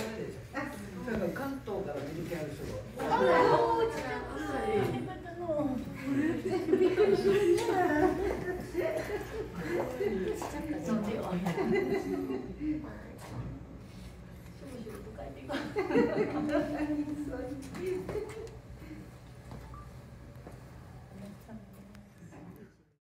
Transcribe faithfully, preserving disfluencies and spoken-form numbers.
だから関東から見る気ある人が。びっくりするね。そうだよ。